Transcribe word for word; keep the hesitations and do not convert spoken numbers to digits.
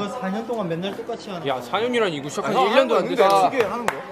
사 년 동안 맨날 똑같이 하는 야 사 년이란 이거 시작한 지 형 일 년도 안 하는 됐어. 거야. 시계 하는 거.